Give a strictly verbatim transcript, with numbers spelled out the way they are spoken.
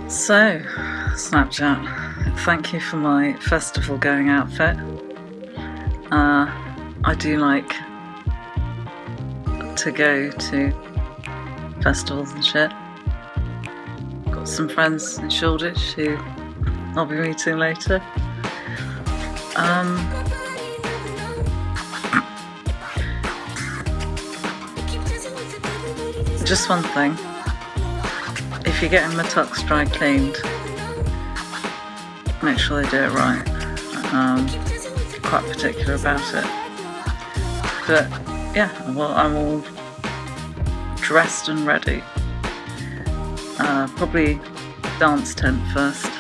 So, Snapchat, thank you for my festival going outfit. Uh, I do like to go to festivals and shit. Got some friends in Shoreditch who I'll be meeting later. Um, just one thing. If you're getting my tux dry cleaned, make sure they do it right. Um, quite particular about it. But yeah, well, I'm all dressed and ready. Uh, probably dance tent first.